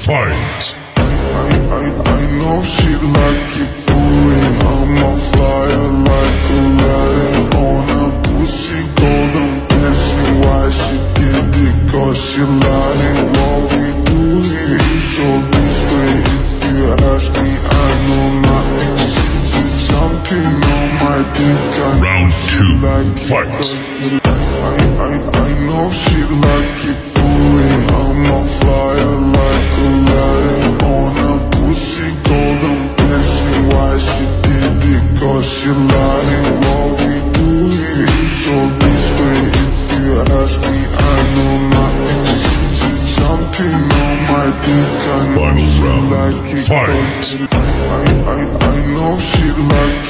Fight. I know she like it for me. I'm a flyer like Aladdin on a pussy golden blessing. Why she did it? Cause she lying. What we do here is so discreet. If you ask me, I know nothing. She's something on my dick. Round 2, fight. I know she like it for me. I'm a flyer like Aladdin on a pussy golden blessing. Why she did it? Cause she lying. What we do here is so discreet. If you ask me, I know nothing. She's something on my dick. I know Final she round, like it. fight. I know she like